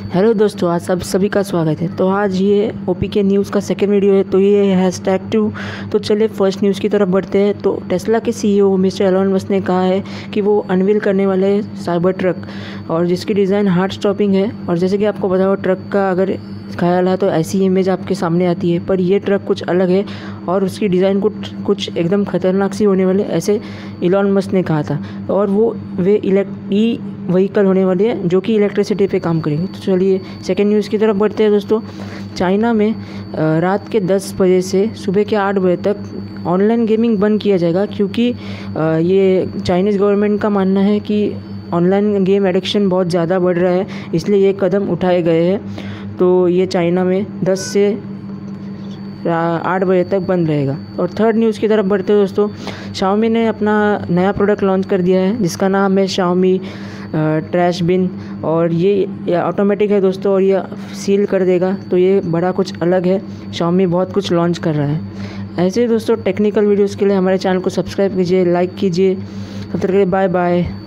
Hello दोस्तों, आज सभी का स्वागत है। तो आज ये ओपी के न्यूज़ का सेकंड वीडियो है। तो ये #2। तो चलिए फर्स्ट न्यूज़ की तरफ बढ़ते हैं। तो टेस्ला के सीईओ मिस्टर एलन मस्क ने कहा है कि वो अनवील करने वाले साइबर ट्रक और जिसकी डिज़ाइन हार्ट स्टॉपिंग है। और जैसे कि आपको पता हो, ट्रक का अगर ख्याल है तो ऐसी इमेज आपके सामने आती है, पर ये ट्रक कुछ अलग है और उसकी डिज़ाइन कुछ एकदम ख़तरनाक सी होने वाले, ऐसे एलन मस्क ने कहा था। और वे ई व्हीकल होने वाली है जो कि इलेक्ट्रिसिटी पे काम करेंगे। तो चलिए सेकेंड न्यूज़ की तरफ बढ़ते हैं दोस्तों। चाइना में रात के 10 बजे से सुबह के 8 बजे तक ऑनलाइन गेमिंग बंद किया जाएगा, क्योंकि ये चाइनीज़ गवर्नमेंट का मानना है कि ऑनलाइन गेम एडिक्शन बहुत ज़्यादा बढ़ रहा है, इसलिए ये कदम उठाए गए हैं। तो ये चाइना में 10 से 8 बजे तक बंद रहेगा। और थर्ड न्यूज़ की तरफ बढ़ते हैं दोस्तों। शाओमी ने अपना नया प्रोडक्ट लॉन्च कर दिया है जिसका नाम है शाओमी ट्रैश बिन। और ये ऑटोमेटिक है दोस्तों और ये सील कर देगा। तो ये बड़ा कुछ अलग है, शाओमी बहुत कुछ लॉन्च कर रहा है। ऐसे ही दोस्तों टेक्निकल वीडियोज़ के लिए हमारे चैनल को सब्सक्राइब कीजिए, लाइक कीजिए। तब तक के लिए बाय बाय।